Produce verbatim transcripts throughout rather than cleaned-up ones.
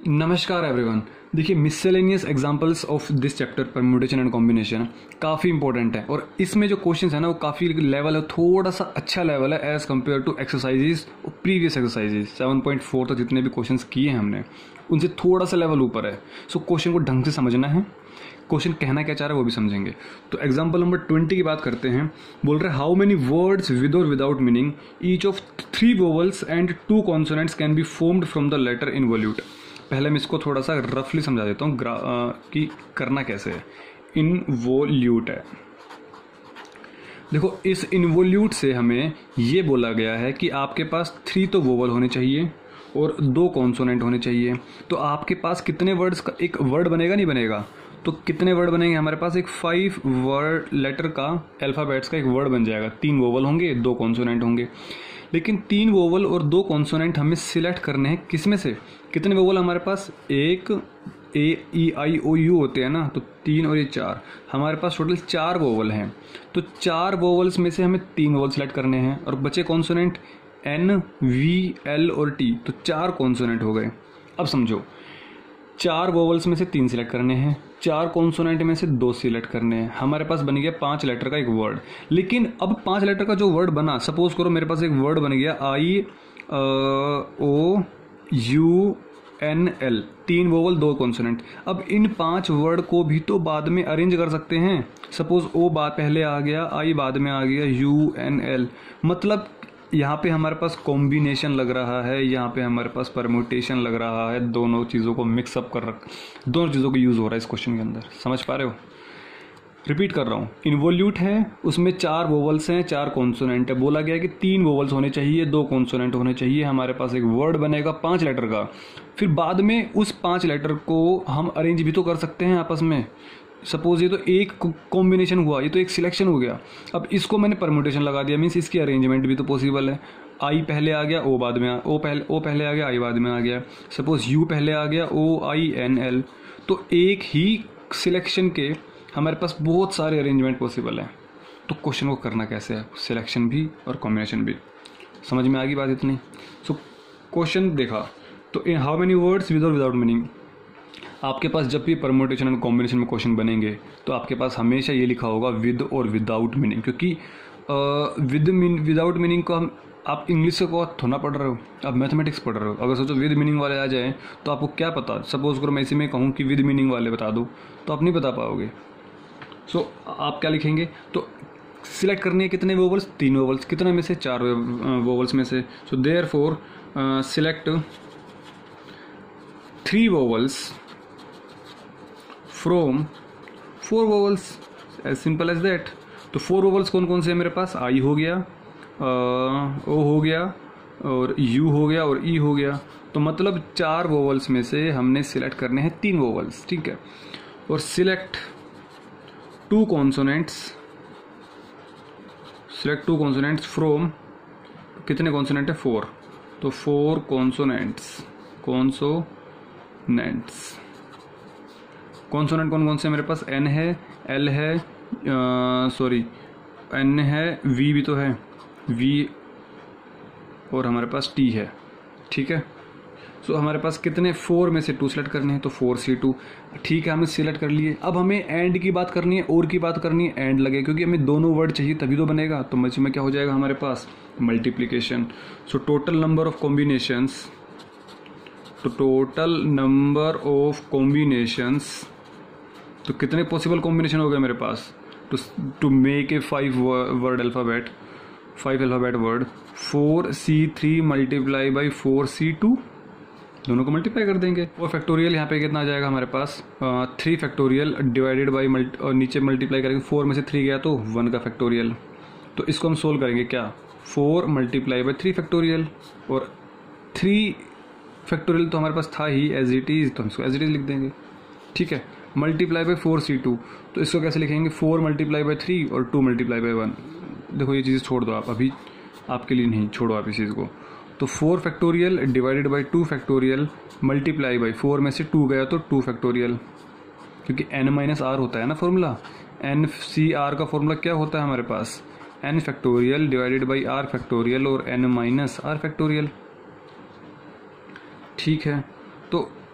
नमस्कार एवरीवन। देखिए, miscellaneous examples of this chapter permutation and combination काफ़ी इंपॉर्टेंट है और इसमें जो क्वेश्चंस है ना वो काफ़ी लेवल है, थोड़ा सा अच्छा लेवल है एज कम्पेयर टू एक्सरसाइजेज और previous exercises seven point four तक जितने भी क्वेश्चंस किए हैं हमने उनसे थोड़ा सा लेवल ऊपर है। सो क्वेश्चन को ढंग से समझना है, क्वेश्चन कहना क्या चाह रहा है वो भी समझेंगे। तो एग्जाम्पल नंबर ट्वेंटी की बात करते हैं। बोल रहे हाउ मेनी वर्ड्स विद और without meaning each of three vowels and two consonants can be formed from the letter involute. पहले मैं इसको थोड़ा सा रफली समझा देता हूँ कि करना कैसे है। इनवोल्यूट है, देखो इस इनवोल्यूट से हमें ये बोला गया है कि आपके पास थ्री तो वोवल होने चाहिए और दो कॉन्सोनेंट होने चाहिए। तो आपके पास कितने वर्ड्स का एक वर्ड बनेगा, नहीं बनेगा? तो कितने वर्ड बनेंगे हमारे पास? एक फाइव वर्ड लेटर का अल्फ़ाबेट्स का एक वर्ड बन जाएगा। तीन वोवल होंगे, दो कॉन्सोनेंट होंगे। लेकिन तीन वोवल और दो कॉन्सोनेंट हमें सिलेक्ट करने हैं किस में से? कितने वोवल हमारे पास? एक ए ई आई ओ यू होते हैं ना, तो तीन और ये चार, हमारे पास टोटल चार वोवल हैं। तो चार वोवल्स में से हमें तीन वोवल सिलेक्ट करने हैं और बचे कॉन्सोनेंट एन वी एल और टी, तो चार कॉन्सोनेंट हो गए। अब समझो, चार वोवल्स में से तीन सिलेक्ट करने हैं, चार कॉन्सोनेंट में से दो सिलेक्ट करने हैं, हमारे पास बन गया पांच लेटर का एक वर्ड। लेकिन अब पांच लेटर का जो वर्ड बना, सपोज करो मेरे पास एक वर्ड बन गया I O U N L, तीन वोवल दो कॉन्सोनेंट। अब इन पांच वर्ड को भी तो बाद में अरेंज कर सकते हैं। सपोज ओ बाद पहले आ गया, आई बाद में आ गया, यू एन एल, मतलब यहाँ पे हमारे पास कॉम्बिनेशन लग रहा है, यहाँ पे हमारे पास परम्यूटेशन लग रहा है। दोनों चीज़ों को मिक्सअप कर रख दोनों चीज़ों को यूज़ हो रहा है इस क्वेश्चन के अंदर। समझ पा रहे हो? रिपीट कर रहा हूँ। इनवोल्यूट है, उसमें चार वोवल्स हैं, चार कॉन्सोनेंट है। बोला गया कि तीन वोवल्स होने चाहिए, दो कॉन्सोनेंट होने चाहिए। हमारे पास एक वर्ड बनेगा पांच लेटर का। फिर बाद में उस पांच लेटर को हम अरेंज भी तो कर सकते हैं आपस में। सपोज ये तो एक कॉम्बिनेशन हुआ, ये तो एक सिलेक्शन हो गया। अब इसको मैंने परम्यूटेशन लगा दिया, मीन्स इसकी अरेंजमेंट भी तो पॉसिबल है। आई पहले आ गया, ओ बाद में आ, ओ पहले ओ पहले आ गया, आई बाद में आ गया। सपोज यू पहले आ गया, ओ आई एन एल। तो एक ही सिलेक्शन के हमारे पास बहुत सारे अरेंजमेंट पॉसिबल हैं। तो क्वेश्चन को करना कैसे है, सिलेक्शन भी और कॉम्बिनेशन भी। समझ में आ गई बात इतनी? सो क्वेश्चन देखा तो in how many words with और विदाउट मीनिंग। आपके पास जब भी परम्यूटेशन एंड कॉम्बिनेशन में क्वेश्चन बनेंगे तो आपके पास हमेशा ये लिखा होगा विद और विदाउट मीनिंग, क्योंकि विद विदाउट मीनिंग को हम आप इंग्लिश को थोड़ा पढ़ रहे हो, आप मैथमेटिक्स पढ़ रहे हो। अगर सोचो विद मीनिंग वाले आ जाए तो आपको क्या पता। सपोज करो मैं इसी में कहूँ कि विद मीनिंग वाले बता दो, तो आप नहीं बता पाओगे। सो so, आप क्या लिखेंगे? तो सिलेक्ट करनी है कितने वोवल्स? तीन वोवल्स। कितने में से? चार वोवल्स में से। So there four select three vowels from four vowels, as simple as that. तो फोर वोवल्स कौन कौन से है मेरे पास? आई हो गया, ओ हो गया, और यू हो गया, और ई हो गया। तो मतलब चार वोवल्स में से हमने सिलेक्ट करने हैं तीन वोवल्स, ठीक है। और select two consonants, select two consonants from, कितने कॉन्सोनेंट है? फोर। तो फोर कॉन्सोनेंट्स, कॉन्सोनेंट्स कॉन्सोनेंट कौन कौन से मेरे पास? एन है, एल है, सॉरी एन है, वी भी तो है, वी, और हमारे पास टी है, ठीक है। सो so, हमारे पास कितने? फोर में से टू सिलेक्ट करने हैं, तो फोर सी टू, ठीक है, हमने सिलेक्ट कर लिए। अब हमें एंड की बात करनी है, और की बात करनी है, एंड लगे, क्योंकि हमें दोनों वर्ड चाहिए तभी तो बनेगा। तो मच में क्या हो जाएगा हमारे पास? Multiplication. So total number of combinations, तो टोटल नंबर ऑफ कॉम्बिनेशंस, तो कितने पॉसिबल कॉम्बिनेशन हो गए मेरे पास? To to make a five word alphabet, five alphabet word, four C three multiply by four C two, दोनों को मल्टीप्लाई कर देंगे। और फैक्टोरियल यहाँ पे कितना आ जाएगा हमारे पास? Three factorial divided by multi, और नीचे मल्टीप्लाई करेंगे, फोर में से थ्री गया तो वन का फैक्टोरियल। तो इसको हम सोल्व करेंगे क्या? Four multiply by three factorial, और थ्री फैक्टोरियल तो हमारे पास था ही एज इट इज़, तो हम इसको एज इट इज़ लिख देंगे, ठीक है। Multiply by four C two, तो इसको कैसे लिखेंगे? फोर मल्टीप्लाई बाई थ्री और टू मल्टीप्लाई बाई वन। देखो ये चीज़ छोड़ दो आप, अभी आपके लिए नहीं, छोड़ो आप इस चीज़ को। तो four factorial divided by two factorial multiply by, four में से टू गया तो टू फैक्टोरियल, क्योंकि एन माइनस आर होता है ना फॉर्मूला। एन सी आर का फॉर्मूला क्या होता है हमारे पास? N factorial divided by R factorial और एन माइनस आर फैक्टोरियल, ठीक है। तो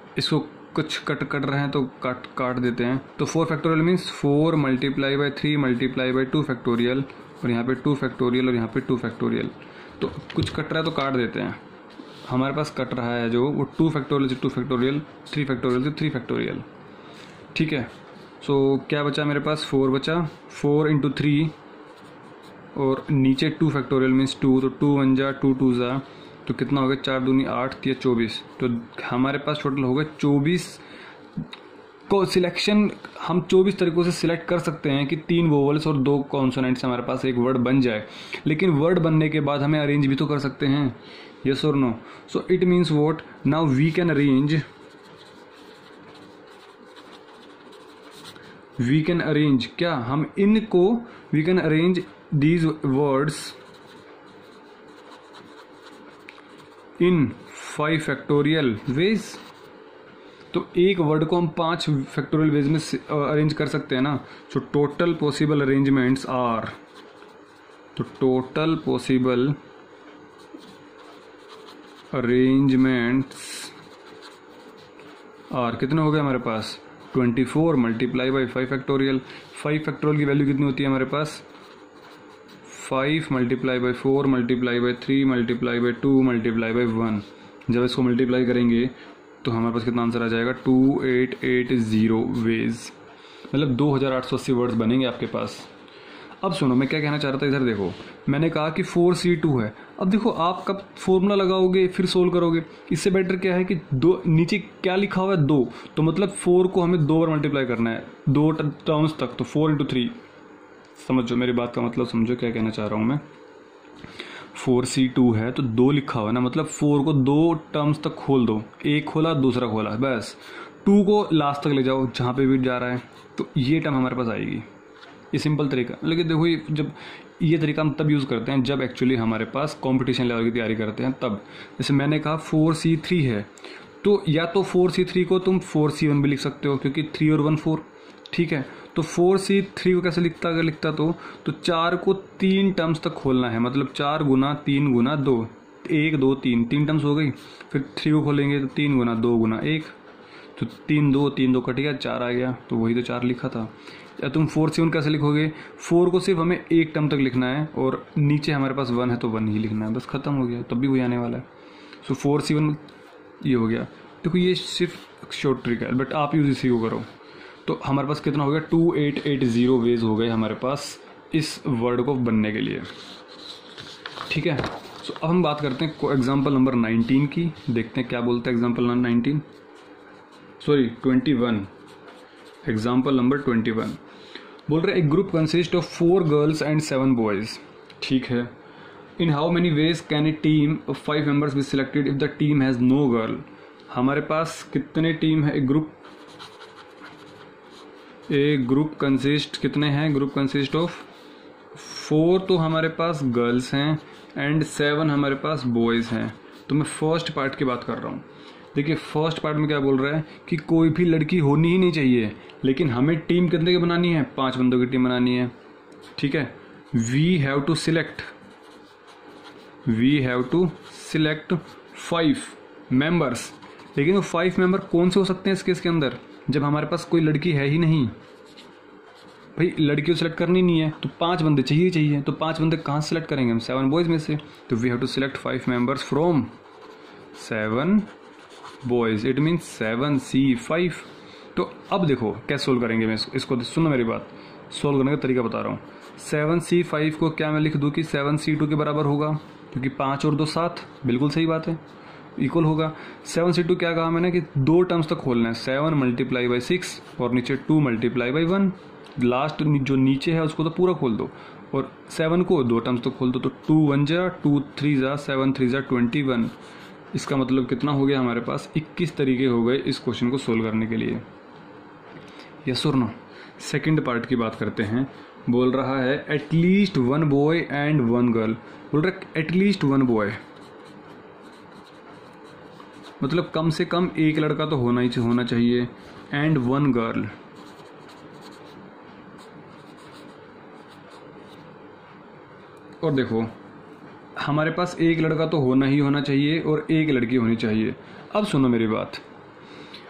इसको कुछ कट कर रहे हैं तो काट काट देते हैं। तो four factorial means four multiply by three multiply by two factorial, और यहाँ पे टू फैक्टोरियल और यहाँ पे टू फैक्टोरियल। तो कुछ कट रहा है तो काट देते हैं। हमारे पास कट रहा है जो वो टू फैक्टोरियल से टू फैक्टोरियल, थ्री फैक्टोरियल से थ्री फैक्टोरियल। ठीक है, सो so, क्या बचा मेरे पास, फोर बचा, फोर इंटू थ्री और नीचे टू फैक्टोरियल मीन्स टू, तो टू वन जा टू टू जा, तो कितना हो गया, चार दूनी आठ या चौबीस। तो हमारे पास टोटल हो गया चौबीस को सिलेक्शन हम चौबीस तरीकों से सिलेक्ट कर सकते हैं कि तीन वोवल्स और दो कॉन्सोनेंट से हमारे पास एक वर्ड बन जाए। लेकिन वर्ड बनने के बाद हमें अरेंज भी तो कर सकते हैं, यस और no. So it means what, now we can arrange we can arrange क्या, हम इनको we can arrange these words in five factorial ways. तो एक वर्ड को हम पांच फैक्टोरियल वेज में अरेंज कर सकते हैं ना। So total possible arrangements are, तो टोटल पॉसिबल अरेंजमेंट्स आर कितने हो गए हमारे पास, twenty four multiply by five factorial. Five factorial की वैल्यू कितनी होती है हमारे पास, five multiply by four multiply by three multiply by two multiply by one. जब इसको मल्टीप्लाई करेंगे तो हमारे पास कितना आंसर आ जाएगा, two eight eight zero ways, मतलब दो हज़ार आठ सौ अस्सी वर्ड्स बनेंगे आपके पास। अब सुनो मैं क्या कहना चाह रहा था, इधर देखो मैंने कहा कि फोर सी टू है। अब देखो आप कब फॉर्मूला लगाओगे फिर सोल्व करोगे, इससे बेटर क्या है कि दो नीचे क्या लिखा हुआ है दो, तो मतलब फोर को हमें दो बार मल्टीप्लाई करना है दो टर्म्स तक, तो फोर इंटू थ्री। समझो मेरी बात का मतलब, समझो क्या कहना चाह रहा हूँ मैं। फोर सी टू है तो दो लिखा हुआ है ना, मतलब फोर को दो टर्म्स तक खोल दो, एक खोला दूसरा खोला, बस टू को लास्ट तक ले जाओ जहाँ पे भी जा रहा है, तो ये टर्म हमारे पास आएगी। ये सिंपल तरीका, लेकिन देखो ये जब ये तरीका हम तब यूज़ करते हैं जब एक्चुअली हमारे पास कंपटीशन लेवल की तैयारी करते हैं तब। जैसे मैंने कहा फोर सी थ्री है, तो या तो फोर सी थ्री को तुम फोर सी वन भी लिख सकते हो क्योंकि थ्री और वन फोर, ठीक है। तो फोर सी थ्री को कैसे लिखता, अगर लिखता तो तो चार को तीन टर्म्स तक खोलना है, मतलब चार गुना तीन गुना दो, एक दो तीन, तीन टर्म्स हो गई। फिर थ्री को खोलेंगे तो तीन गुना दो गुना एक, तो तीन दो तीन दो कट गया, चार आ गया, तो वही तो चार लिखा था। या तुम फोर सी वन कैसे लिखोगे, फोर को सिर्फ हमें एक टर्म तक लिखना है और नीचे हमारे पास वन है तो वन ही लिखना है, बस खत्म हो गया, तब भी वही आने वाला है। सो फोर सी वन ये हो गया। देखो ये सिर्फ शॉर्ट ट्रिक है, बट आप यूज इसी को करो। तो हमारे पास कितना हो गया, two eight eight zero ways हो गए हमारे पास इस वर्ड को बनने के लिए, ठीक है। सो अब हम बात करते हैं एग्जाम्पल नंबर नाइनटीन की, देखते हैं क्या बोलते हैं example number nineteen, sorry twenty one. Example number twenty one बोल रहे एक group consist of four girls and seven boys, ठीक है। In how many ways can a team of five members be selected if the team has no girl. हमारे पास कितने team है, एक ग्रुप ए ग्रुप कंसिस्ट कितने हैं, group consist of four, तो हमारे पास गर्ल्स हैं एंड सेवन हमारे पास बॉयज़ हैं। तो मैं फर्स्ट पार्ट की बात कर रहा हूँ। देखिए फर्स्ट पार्ट में क्या बोल रहा है कि कोई भी लड़की होनी ही नहीं चाहिए, लेकिन हमें टीम कितने की बनानी है, पांच बंदों की टीम बनानी है, ठीक है। We have to select we have to select five members, लेकिन वो फाइव मेंबर कौन से हो सकते हैं इस केस के अंदर, जब हमारे पास कोई लड़की है ही नहीं। भाई लड़की को सिलेक्ट करनी नहीं है तो पांच बंदे चाहिए चाहिए, तो पांच बंदे कहाँ से सिलेक्ट करेंगे हम, सेवन बॉयज़ में से। तो we have to select five members from seven boys, it means seven C five. तो अब देखो कैसे सोल्व करेंगे, मैं इसको, इसको सुनो मेरी बात, सोल्व करने का तरीका बता रहा हूँ। सेवन सी फाइव को क्या मैं लिख दूँ कि सेवन सी टू के बराबर होगा, क्योंकि पाँच और दो सात, बिल्कुल सही बात है, इक्वल होगा। सेवन सी टू क्या कहा मैंने कि दो टर्म्स तक खोलना है, सेवन मल्टीप्लाई बाई सिक्स और नीचे two multiply by one, last जो नीचे है उसको तो पूरा खोल दो और सेवन को दो टर्म्स तक खोल दो, तो टू वन जा टू थ्री जा सेवन थ्री जा ट्वेंटी वन। इसका मतलब कितना हो गया हमारे पास, इक्कीस तरीके हो गए इस क्वेश्चन को सोल्व करने के लिए, यस और नो। सेकंड पार्ट की बात करते हैं, बोल रहा है at least one boy and one girl. बोल रहा है एटलीस्ट वन बॉय मतलब कम से कम एक लड़का तो होना ही होना चाहिए, एंड वन गर्ल, और देखो हमारे पास एक लड़का तो होना ही होना चाहिए और एक लड़की होनी चाहिए। अब सुनो मेरी बात,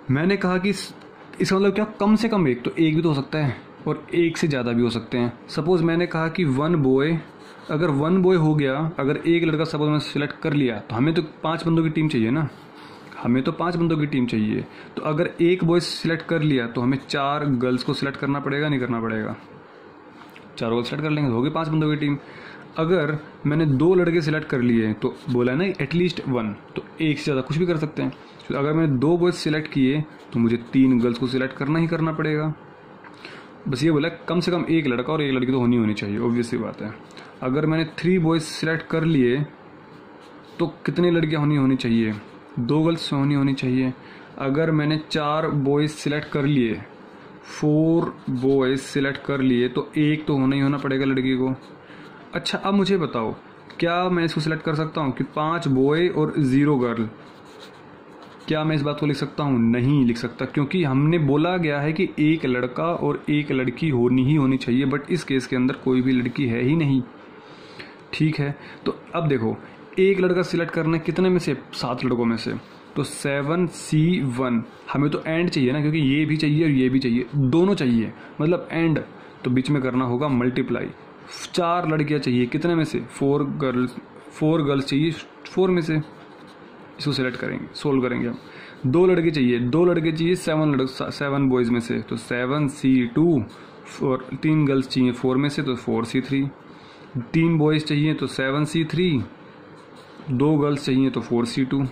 मैंने कहा कि इस- इसका मतलब क्या, कम से कम एक, तो एक भी तो हो सकता है और एक से ज़्यादा भी हो सकते हैं। सपोज़ मैंने कहा कि वन बॉय, अगर वन बॉय हो गया, अगर एक लड़का सपोज मैंने सिलेक्ट कर लिया, तो हमें तो पांच बंदों की टीम चाहिए ना, हमें तो पांच बंदों की टीम चाहिए। तो अगर एक बॉय सिलेक्ट कर लिया तो हमें चार गर्ल्स को सिलेक्ट करना पड़ेगा, नहीं करना पड़ेगा? चार गर्ल्स सिलेक्ट कर लेंगे तो होगी पांच बंदों की टीम। अगर मैंने दो लड़के सिलेक्ट कर लिए तो बोला ना एटलीस्ट वन, तो एक से ज़्यादा कुछ भी कर सकते हैं। तो अगर मैंने दो बॉयज सिलेक्ट किए तो मुझे तीन गर्ल्स को सिलेक्ट करना ही करना पड़ेगा। बस ये बोला कम से कम एक लड़का और एक लड़की तो होनी होनी चाहिए, ऑब्वियस सी बात है। अगर मैंने थ्री बॉयज सिलेक्ट कर लिए तो कितनी लड़कियां होनी होनी चाहिए? दो गर्ल्स होनी होनी चाहिए। अगर मैंने चार बॉयज सिलेक्ट कर लिए, फोर बॉयज सिलेक्ट कर लिए, तो एक तो होना ही होना पड़ेगा लड़की को। अच्छा, अब मुझे बताओ, क्या मैं इसको सिलेक्ट कर सकता हूँ कि पांच बॉय और ज़ीरो गर्ल? क्या मैं इस बात को लिख सकता हूँ? नहीं लिख सकता, क्योंकि हमने बोला गया है कि एक लड़का और एक लड़की होनी ही होनी चाहिए, बट इस केस के अंदर कोई भी लड़की है ही नहीं। ठीक है, तो अब देखो, एक लड़का सिलेक्ट करना है कितने में से? सात लड़कों में से। तो सेवन सी वन, हमें तो एंड चाहिए ना, क्योंकि ये भी चाहिए और ये भी चाहिए, दोनों चाहिए, मतलब एंड। तो बीच में करना होगा मल्टीप्लाई। चार लड़कियां चाहिए कितने में से? फोर गर्ल्स, फोर गर्ल्स चाहिए फोर में से। इसको सिलेक्ट करेंगे, सोल्व करेंगे हम। दो लड़के चाहिए, दो लड़के चाहिए सेवन लड़के, सेवन बॉयज में से, तो सेवन सी टू। फोर, तीन गर्ल्स चाहिए फोर में से, तो फोर सी थ्री। तीन बॉयज चाहिए तो सेवन सी थ्री। दो गर्ल्स चाहिए तो फोर सी टू।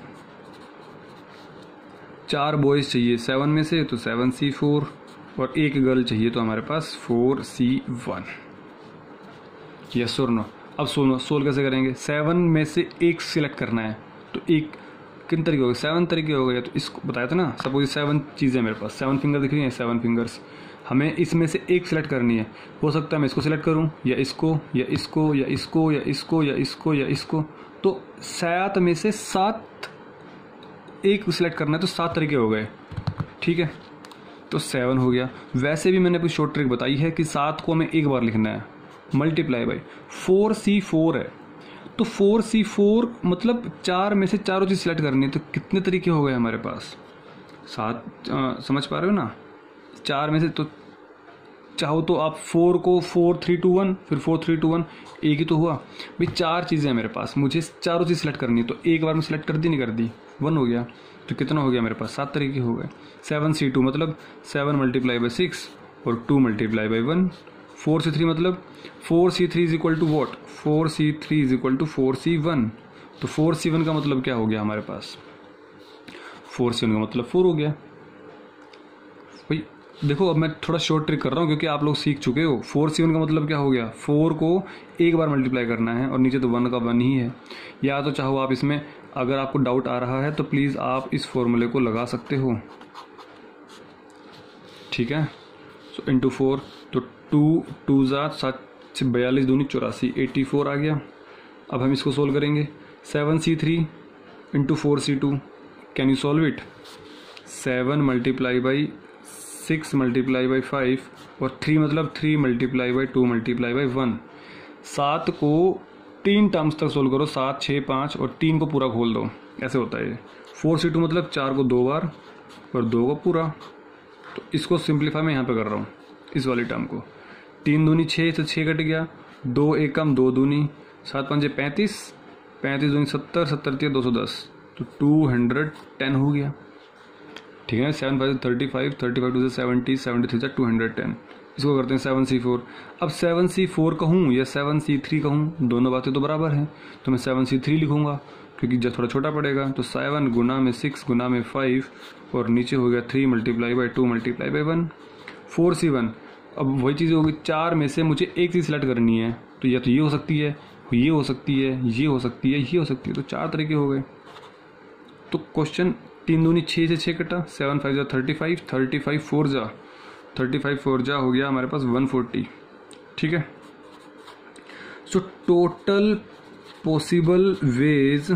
चार बॉयज चाहिए सेवन में से, तो सेवन सी फोर। और एक गर्ल चाहिए तो हमारे पास फोर सी वन। यस और नो? अब सोलो सोल्व कैसे करेंगे? सेवन में से एक सिलेक्ट करना है, तो एक किन तरीके हो गए? सेवन तरीके हो गए। तो इसको बताया था ना, सपोज सेवन चीज़ें मेरे पास, सेवन फिंगर दिख रही हैं, सेवन फिंगर्स, हमें इसमें से एक सिलेक्ट करनी है। हो सकता है मैं इसको सिलेक्ट करूं, या इसको, या इसको, या इसको, या इसको, या इसको, या इसको। तो सात में से सात एक सिलेक्ट करना है, तो सात तरीके हो गए। ठीक है, तो सेवन हो गया। वैसे भी मैंने अपनी शॉर्ट ट्रिक बताई है कि सात को हमें एक बार लिखना है, multiply by four C four है, तो फोर सी फोर मतलब चार में से चारों चीज़ सिलेक्ट करनी है। तो कितने तरीके हो गए हमारे पास? सात। समझ पा रहे हो ना? चार में से तो चाहो तो आप फोर को फोर थ्री टू वन, फिर फोर थ्री टू वन, एक ही तो हुआ भाई। चार चीज़ें हैं मेरे पास, मुझे चारों चीज़ सिलेक्ट करनी है, तो एक बार में सिलेक्ट कर दी, नहीं कर दी, वन हो गया। तो कितना हो गया मेरे पास? सात तरीके हो गए। सेवन सी टू मतलब सेवन मल्टीप्लाई बाई सिक्स और two multiply by one. Four C three मतलब four C three is equal to what? Four C three is equal to four C one. तो फोर सी वन का मतलब क्या हो गया हमारे पास? फोर सी वन का मतलब फोर हो गया भाई। देखो, अब मैं थोड़ा शॉर्ट ट्रिक कर रहा हूँ क्योंकि आप लोग सीख चुके हो। फोर सी वन का मतलब क्या हो गया? फोर को एक बार मल्टीप्लाई करना है और नीचे तो वन का वन ही है। या तो चाहो आप इसमें, अगर आपको डाउट आ रहा है तो प्लीज़ आप इस फॉर्मूले को लगा सकते हो। ठीक है, सो इंटू फोर, तो टू टू ज़ा सात बयालीस दूनी चौरासी, एट्टी फोर आ गया। अब हम इसको सोल्व करेंगे। Seven C three into four C two, can you solve it? Seven multiply by six multiply by five और थ्री मतलब three multiply by two multiply by one. सात को तीन टर्म्स तक सोल्व करो, सात छः पाँच, और तीन को पूरा खोल दो, ऐसे होता है ये। फोर सी टू मतलब चार को दो बार और दो को पूरा। तो इसको सिंप्लीफाई मैं यहाँ पे कर रहा हूँ, इस वाली टर्म को। तीन दूनी छः से छः कट गया, दो एक कम दो दूनी, सात पंजे पैंतीस, पैंतीस दूनी सत्तर, सत्तर तीन दो सौ दस, तो टू हंड्रेड टेन हो गया। ठीक है, seven five thirty five, thirty five two से सेवेंटी, सेवेंटी थ्री से टू हंड्रेड टेन। इसको करते हैं सेवन सी फोर। अब सेवन सी फोर कहूँ या सेवन सी थ्री कहूँ, दोनों बातें तो बराबर हैं, तो मैं सेवन सी थ्री लिखूँगा क्योंकि जब थोड़ा छोटा पड़ेगा। तो सेवन गुना में सिक्स गुना में फाइव और नीचे हो गया three multiply by two multiply by one. Four C one, अब वही चीज़ होगी, चार में से मुझे एक चीज़ सेलेक्ट करनी है, तो या तो ये हो सकती है, ये हो सकती है, ये हो सकती है, ये हो सकती है, तो चार तरीके हो गए। तो क्वेश्चन तीन दूनी छः से छः कटा, सेवन फाइव जा thirty five, thirty five four जा थर्टी फाइव फोर जा हो गया हमारे पास वन फोर्टी। ठीक है, so total possible ways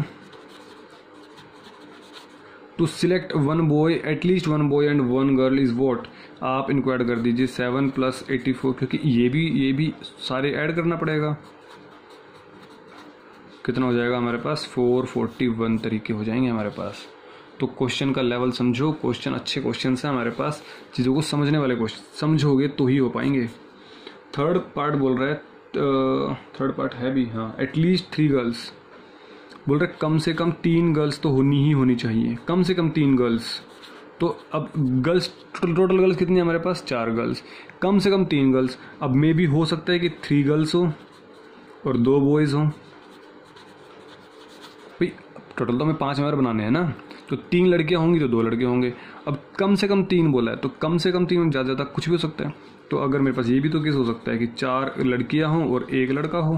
to select one boy, at least one boy and one girl is what? आप इनको ऐड कर दीजिए, सेवन प्लस एटी फोर, क्योंकि ये भी ये भी सारे ऐड करना पड़ेगा। कितना हो जाएगा हमारे पास? फोर फोर्टी वन तरीके हो जाएंगे हमारे पास। तो क्वेश्चन का लेवल समझो, क्वेश्चन अच्छे क्वेश्चन हैं हमारे पास, चीज़ों को समझने वाले क्वेश्चन, समझोगे तो ही हो पाएंगे। थर्ड पार्ट बोल रहा है, थर्ड पार्ट है भी, हाँ, एटलीस्ट थ्री गर्ल्स, बोल रहे कम से कम तीन गर्ल्स तो होनी ही होनी चाहिए, कम से कम तीन गर्ल्स। तो अब गर्ल्स टोटल गर्ल्स कितनी है हमारे पास, चार गर्ल्स, कम से कम तीन गर्ल्स। अब मे भी हो सकता है कि थ्री गर्ल्स हो और दो बॉयज़ हो, भाई टोटल तो हमें पांच मेंबर बनाने हैं ना, तो तीन लड़कियां होंगी तो दो लड़के होंगे। अब कम से कम तीन बोला है तो कम से कम तीन, ज़्यादा ज़्यादा कुछ भी हो सकता है। तो अगर मेरे पास ये भी तो केस हो सकता है कि चार लड़कियां हों और एक लड़का हो,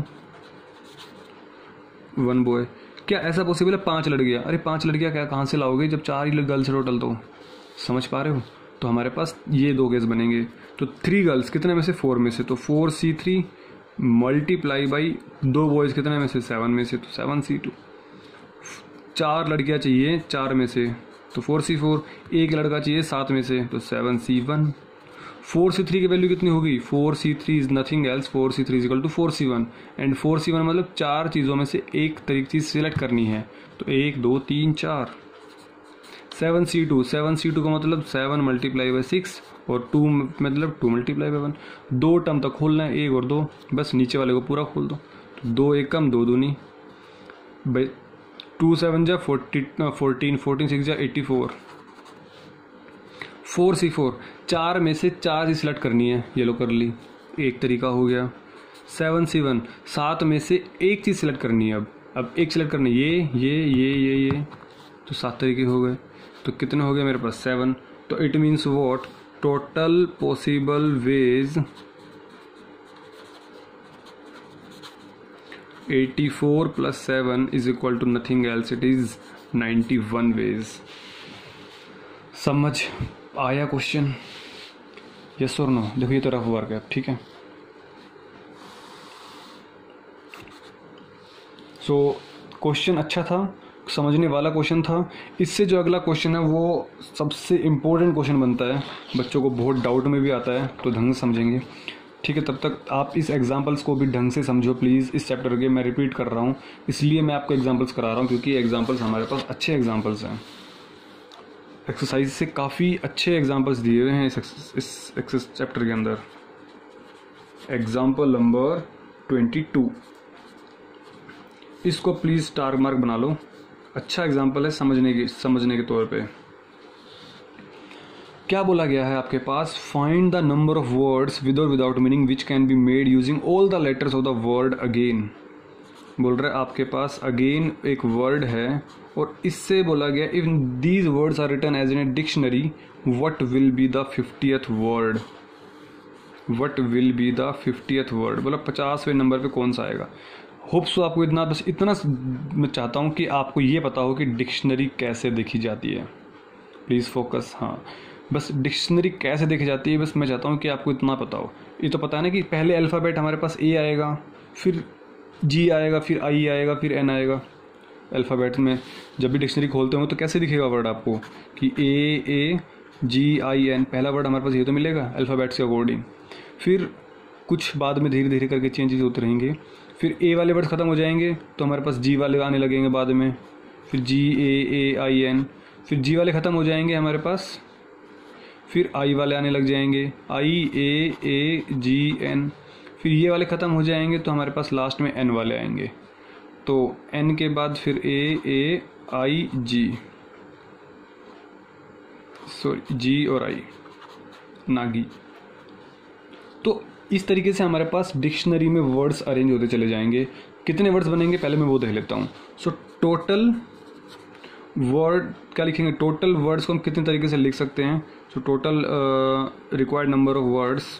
वन बॉय। क्या ऐसा पॉसिबल है पांच लड़कियां? अरे पांच लड़कियां क्या कहाँ से लाओगे जब चार ही गर्ल्स टोटल, तो समझ पा रहे हो? तो हमारे पास ये दो केस बनेंगे। तो थ्री गर्ल्स कितने में से, फोर में से, तो four C three multiply by दो बॉयज़ कितने में से, सेवन में से, तो सेवन सी टू। चार लड़कियां चाहिए चार में से, तो फोर सी फोर। एक लड़का चाहिए सात में से, तो seven C one. Four C three की वैल्यू कितनी होगी, four C three is nothing else, four C three is equal to four C one. And four C one मतलब चार चीज़ों में से एक तरीक चीज़ सिलेक्ट करनी है, तो एक दो तीन चार। Seven C two, seven C two का मतलब सेवन मल्टीप्लाई बाई सिक्स और टू मतलब टू मल्टीप्लाई बाई वन। दो टर्म तक खोलना है, एक और दो, बस नीचे वाले को पूरा खोल दो। तो दो एक कम दो दूनी भाई, टू सेवन जा फोर्टी फोर्टीन, फोर्टीन सिक्स जा eighty four. Four C four, चार में से चार ही सिलेक्ट करनी है, ये लो कर ली, एक तरीका हो गया। सेवन सी वन, सात में से एक चीज़ सिलेक्ट करनी है। अब अब एक सिलेक्ट करनी है, ये ये ये ये ये, तो सात तरीके हो गए। तो कितने हो गए मेरे पास, सेवन। तो it means what, total possible ways eighty four plus seven is equal to nothing else, it is ninety one ways. समझ आया क्वेश्चन? यस और नो? देखो ये तो रफ वर्क है, ठीक है। सो क्वेश्चन अच्छा था, समझने वाला क्वेश्चन था। इससे जो अगला क्वेश्चन है वो सबसे इम्पोर्टेंट क्वेश्चन बनता है, बच्चों को बहुत डाउट में भी आता है, तो ढंग से समझेंगे, ठीक है। तब तक आप इस एग्जाम्पल्स को भी ढंग से समझो प्लीज़। इस चैप्टर के मैं रिपीट कर रहा हूँ, इसलिए मैं आपको एग्जाम्पल्स करा रहा हूँ, क्योंकि एग्जाम्पल्स हमारे पास अच्छे एग्जाम्पल्स हैं। एक्सरसाइज से काफ़ी अच्छे एग्जाम्पल्स दिए हुए हैं इस इस एक्सेस चैप्टर के अंदर। एग्जाम्पल नंबर ट्वेंटी टू, इसको प्लीज़ स्टार मार्क बना लो, अच्छा एग्जाम्पल है समझने की समझने के तौर पे। क्या बोला गया है आपके पास, find the number of words with और without meaning which can be made using all the letters of the word again. बोल रहे आपके पास अगेन एक वर्ड है और इससे बोला गया if these words are written as in a dictionary what will be the fiftieth word, what will be the fiftieth word, बोला पचासवें नंबर पे कौन सा आएगा। होप्स आपको इतना, बस इतना मैं चाहता हूँ कि आपको ये पता हो कि डिक्शनरी कैसे देखी जाती है। प्लीज़ फोकस, हाँ बस डिक्शनरी कैसे देखी जाती है, बस मैं चाहता हूँ कि आपको इतना पता हो। ये तो पता है ना कि पहले अल्फ़ाबेट हमारे पास ए आएगा, फिर जी आएगा, फिर आई आएगा, फिर एन आएगा। अल्फ़ाबेट में जब भी डिक्शनरी खोलते हो तो कैसे दिखेगा वर्ड आपको कि ए ए जी आई एन, पहला वर्ड हमारे पास ये तो मिलेगा अल्फ़ाबेट्स के अकॉर्डिंग। फिर कुछ बाद में धीरे धीरे करके चेंजेस होते रहेंगे, फिर ए वाले वर्ड ख़त्म हो जाएंगे तो हमारे पास जी वाले आने लगेंगे बाद में, फिर जी ए ए आई एन, फिर जी वाले ख़त्म हो जाएंगे हमारे पास, फिर आई वाले आने लग जाएंगे, आई ए ए जी एन, फिर ये वाले ख़त्म हो जाएंगे तो हमारे पास लास्ट में एन वाले आएंगे। तो एन के बाद फिर ए ए आई जी, सॉरी जी और आई, नागी। तो इस तरीके से हमारे पास डिक्शनरी में वर्ड्स अरेंज होते चले जाएंगे। कितने वर्ड्स बनेंगे पहले मैं वो देख लेता हूँ। सो टोटल वर्ड क्या लिखेंगे, टोटल वर्ड्स को हम कितने तरीके से लिख सकते हैं। So total required number of words,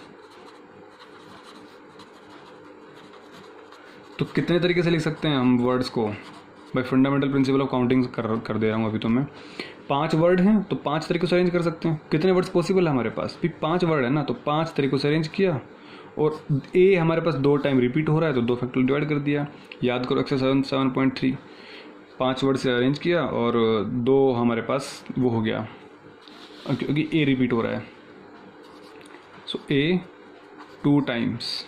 तो कितने तरीके से लिख सकते हैं हम वर्ड्स को, by fundamental principle of counting कर कर दे रहा हूँ अभी तो मैं। पांच वर्ड हैं तो पांच तरीकों से अरेंज कर सकते हैं। कितने वर्ड्स पॉसिबल है हमारे पास, भी पांच वर्ड है ना, तो पांच तरीकों से अरेंज किया। और ए हमारे पास दो टाइम रिपीट हो रहा है तो दो फैक्टोरियल डिवाइड कर दिया। याद करो exercise seven seven point three, पाँच वर्ड से अरेंज किया और दो हमारे पास वो हो गया क्योंकि ए रिपीट हो रहा है। So A two times.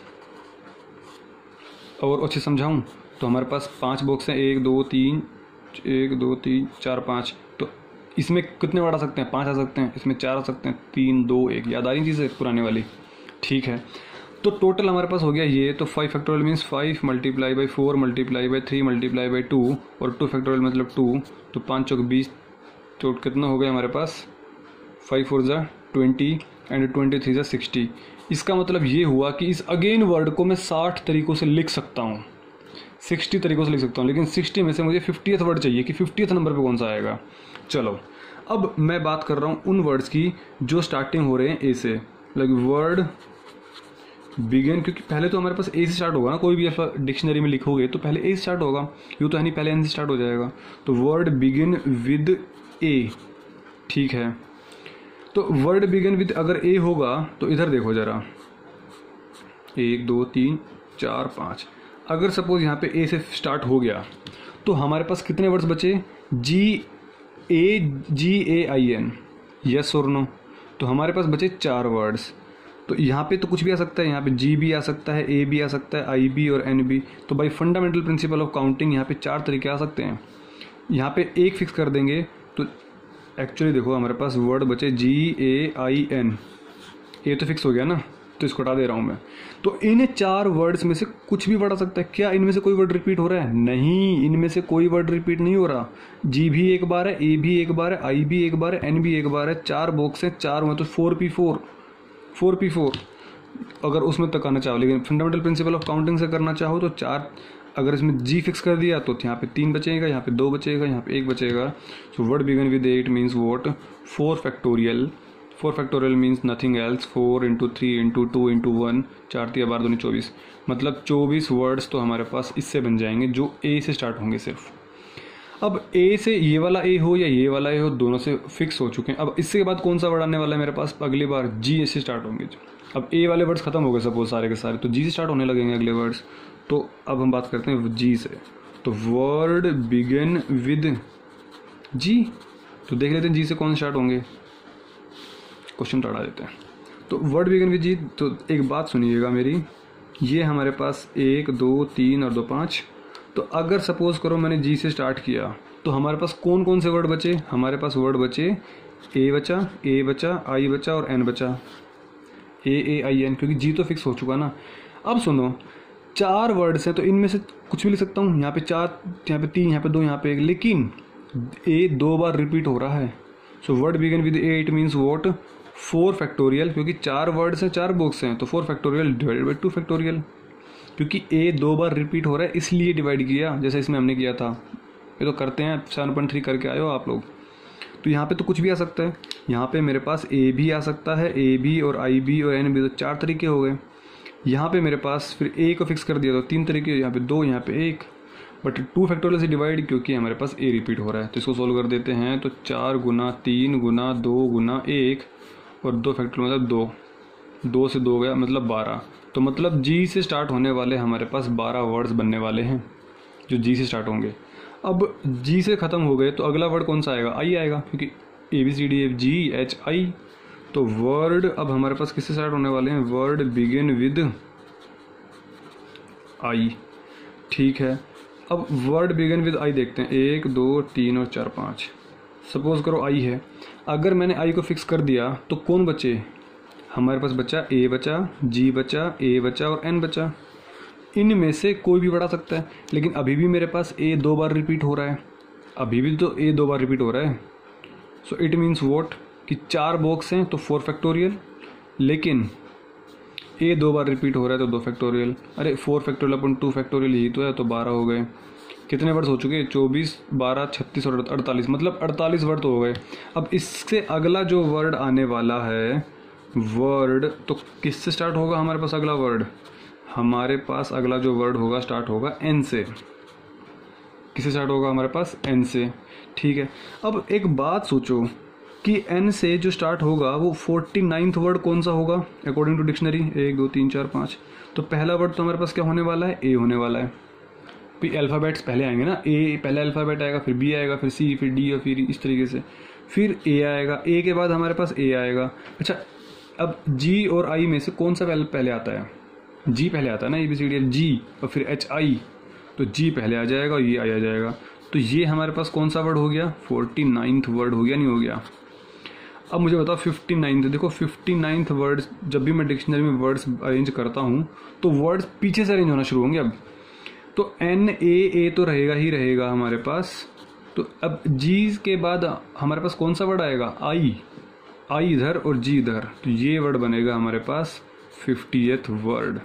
और अच्छे समझाऊं तो हमारे पास पांच बॉक्स हैं, एक दो तीन, एक दो तीन चार पाँच, तो इसमें कितने वर्ड आ सकते हैं, पाँच आ सकते हैं, इसमें चार आ सकते हैं, तीन दो एक, याद आ रही चीज़ें पुराने वाली, ठीक है। तो टोटल हमारे पास हो गया ये, तो five factorial means five multiply by four multiply by three multiply by two, और टू फैक्टोरियल मतलब टू, तो पाँच चौक बीस, तो कितना हो गया हमारे पास, फाइव फोर ज़ा ट्वेंटी एंड ट्वेंटी थ्री ज़ा सिक्सटी। इसका मतलब ये हुआ कि इस अगेन वर्ड को मैं साठ तरीक़ों से लिख सकता हूँ, सिक्सटी तरीक़ों से लिख सकता हूँ, लेकिन सिक्सटी में से मुझे फिफ्टियथ वर्ड चाहिए कि फिफ्टियथ नंबर पे कौन सा आएगा। चलो अब मैं बात कर रहा हूँ उन वर्ड्स की जो स्टार्टिंग हो रहे हैं ए से, लाइक वर्ड बिगिन, क्योंकि पहले तो हमारे पास ए से स्टार्ट होगा ना, कोई भी अल्फा डिक्शनरी में लिखोगे तो पहले ए से स्टार्ट होगा, यूँ तो है नहीं, पहले एन से स्टार्ट हो जाएगा। तो वर्ड बिगिन विद ए, ठीक है। तो वर्ड बिगिन विद अगर ए होगा तो इधर देखो ज़रा, एक दो तीन चार पाँच, अगर सपोज यहाँ पे ए से स्टार्ट हो गया तो हमारे पास कितने वर्ड्स बचे, G A G A I N, yes और नो, तो हमारे पास बचे चार वर्ड्स। तो यहाँ पे तो कुछ भी आ सकता है, यहाँ पे जी भी आ सकता है, ए भी आ सकता है, आई भी और एन भी। तो by fundamental principle of counting यहाँ पे चार तरीके आ सकते हैं। यहाँ पे एक फिक्स कर देंगे तो एक्चुअली देखो हमारे पास वर्ड बचे जी ए आई एन, ए तो फिक्स हो गया ना, तो इसको हटा दे रहा हूँ मैं। तो इन चार वर्ड्स में से कुछ भी वर्ड आ सकता है। क्या इनमें से कोई वर्ड रिपीट हो रहा है? नहीं, इनमें से कोई वर्ड रिपीट नहीं हो रहा। जी भी एक बार है, ए भी एक बार है, आई भी एक बार है, एन भी एक बार है। चार बॉक्स हैं, चार हुए तो four P four, four P four अगर उसमें तक आना चाहो, लेकिन फंडामेंटल प्रिंसिपल ऑफ काउंटिंग से करना चाहो तो चार, अगर इसमें जी फिक्स कर दिया तो यहाँ पे तीन बचेगा, यहाँ पे दो बचेगा, यहाँ पे एक बचेगा। So word begin with at means what, four factorial. Four factorial means nothing else, four into three into two into one, चार तिया बारह दूनी चौबीस, मतलब चौबीस वर्ड्स तो हमारे पास इससे बन जाएंगे जो ए से स्टार्ट होंगे सिर्फ। अब ए से ये वाला ए हो या ये वाला ए हो, दोनों से फिक्स हो चुके हैं। अब इसके बाद कौन सा वर्ड आने वाला है मेरे पास अगली बार? जी से स्टार्ट होंगे। अब ए वाले वर्ड्स खत्म हो गए सपोज सारे के सारे, तो जी से स्टार्ट होने लगेंगे अगले वर्ड्स। तो अब हम बात करते हैं जी से। तो वर्ड बिगिन विद जी, तो देख लेते हैं जी से कौन स्टार्ट होंगे, क्वेश्चन हटा देते हैं। तो वर्ड बिगिन विद जी, तो एक बात सुनिएगा मेरी, ये हमारे पास एक दो तीन और दो पाँच। तो अगर सपोज करो मैंने जी से स्टार्ट किया तो हमारे पास कौन कौन से वर्ड बचे? हमारे पास वर्ड बचे ए बचा, ए बचा, आई बचा और एन बचा, ए ए आई एन, क्योंकि जी तो फिक्स हो चुका ना। अब सुनो, चार वर्ड्स हैं तो इनमें से कुछ भी लिख सकता हूँ। यहाँ पे चार, यहाँ पे तीन, यहाँ पे दो, यहाँ पे एक, लेकिन ए दो बार रिपीट हो रहा है। So word begin with A, it means what, four factorial, क्योंकि चार वर्ड्स हैं, चार बॉक्स हैं, तो four factorial divided by two factorial, क्योंकि ए दो बार रिपीट हो रहा है इसलिए डिवाइड किया, जैसे इसमें हमने किया था। ये तो करते हैं, सेवन पॉइंट थ्री करके आए हो आप लोग। तो यहाँ पे तो कुछ भी आ सकता है। यहाँ पे मेरे पास ए भी आ सकता है, ए भी और आई भी और एन भी, तो चार तरीके हो गए। यहाँ पे मेरे पास फिर ए को फिक्स कर दिया तो तीन तरीके, यहाँ पे दो, यहाँ पे एक, बट टू फैक्टोरियल से डिवाइड क्योंकि हमारे पास ए रिपीट हो रहा है। तो इसको सोल्व कर देते हैं। तो चार गुना तीन गुना दो गुना एक और दो फैक्टोरियल मतलब दो, दो से दो गया मतलब बारह। तो मतलब जी से स्टार्ट होने वाले हमारे पास बारह वर्ड्स बनने वाले हैं जो जी से स्टार्ट होंगे। अब जी से ख़त्म हो गए तो अगला वर्ड कौन सा आएगा? आई आएगा, क्योंकि A B C D F G H I. तो वर्ड अब हमारे पास किससे स्टार्ट होने वाले हैं? वर्ड बिगिन विद आई, ठीक है। अब वर्ड बिगिन विद आई देखते हैं, एक दो तीन और चार पाँच। सपोज करो आई है, अगर मैंने आई को फिक्स कर दिया तो कौन बचे? हमारे पास बचा ए बचा, जी बचा, ए बचा और एन बचा। इनमें से कोई भी बढ़ा सकता है, लेकिन अभी भी मेरे पास ए दो बार रिपीट हो रहा है, अभी भी तो ए दो बार रिपीट हो रहा है। सो इट मीन्स वॉट, कि चार बॉक्स हैं तो फोर फैक्टोरियल, लेकिन ए दो बार रिपीट हो रहा है तो दो फैक्टोरियल। अरे फोर फैक्टोरियल अपन टू फैक्टोरियल ही तो है, तो बारह हो गए। कितने वर्ड्स हो चुके? चौबीस, बारह, छत्तीस और अड़तालीस, मतलब अड़तालीस वर्ड तो हो गए। अब इससे अगला जो वर्ड आने वाला है वर्ड, तो किससे स्टार्ट होगा हमारे पास अगला वर्ड? हमारे पास अगला जो वर्ड होगा स्टार्ट होगा एन से। किससे स्टार्ट होगा हमारे पास? एन से, ठीक है। अब एक बात सोचो कि एन से जो स्टार्ट होगा वो फोर्टी नाइन्थ वर्ड कौन सा होगा अकॉर्डिंग टू डिक्शनरी? एक दो तीन चार पाँच। तो पहला वर्ड तो हमारे पास क्या होने वाला है? ए होने वाला है। फिर अल्फ़ाबेट्स पहले आएंगे ना, ए पहला अल्फ़ाबेट आएगा, फिर बी आएगा, फिर सी, फिर डी और फिर इस तरीके से फिर ए आएगा। ए के बाद हमारे पास ए आएगा। अच्छा, अब जी और आई में से कौन सा पहले आता है? जी पहले आता है ना, A B C D L G, और फिर एच आई, तो जी पहले आ जाएगा और ये आई आ जाएगा। तो ये हमारे पास कौन सा वर्ड हो गया, फोर्टी नाइन्थ वर्ड हो गया, नहीं हो गया। अब मुझे बताओ फिफ्टी नाइन्थ, देखो फिफ्टी नाइन्थ वर्ड जब भी मैं डिक्शनरी में वर्ड्स अरेंज करता हूँ तो वर्ड्स पीछे से अरेंज होना शुरू होंगे। अब तो एन ए ए तो रहेगा ही रहेगा हमारे पास, तो अब जी के बाद हमारे पास कौन सा वर्ड आएगा, आई, आई इधर और जी इधर, तो ये वर्ड बनेगा हमारे पास फिफ्टियथ वर्ड,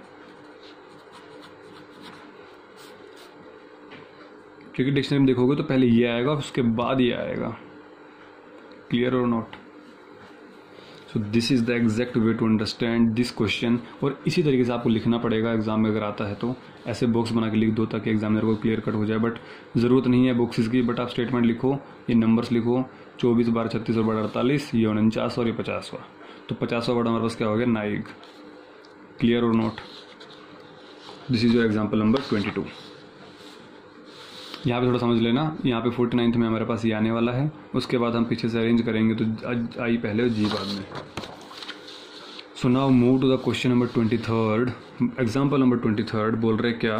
क्योंकि डिक्शनरी में देखोगे तो पहले ये आएगा उसके बाद ये आएगा। क्लियर और not? So this is the exact way to understand this question. और इसी तरीके से आपको लिखना पड़ेगा एग्जाम में अगर आता है तो, ऐसे बॉक्स बना के लिख दो ताकि एग्जामिनर को क्लियर कट हो जाए। बट ज़रूरत नहीं है बॉक्सेस की, बट आप स्टेटमेंट लिखो, ये नंबर्स लिखो, चौबीस बार छत्तीस और बार अड़तालीस, ये उनचास और ये पचासवा, तो पचासवा वर्ड हमारे पास क्या हो गया, नाइग। क्लियर और not? This is your example number twenty two. यहाँ पे थोड़ा समझ लेना, यहाँ पे फोर्टी नाइन्थ में हमारे पास ये आने वाला है, उसके बाद हम पीछे से अरेंज करेंगे तो आई पहले और जी बाद में। So now move to the question number twenty third. Example number twenty third बोल रहे क्या,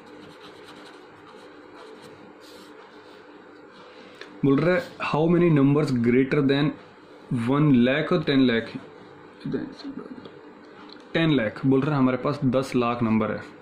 बोल रहे how many numbers greater than one lakh और टेन लैख, टेन लैख बोल रहे हमारे पास दस लाख नंबर है।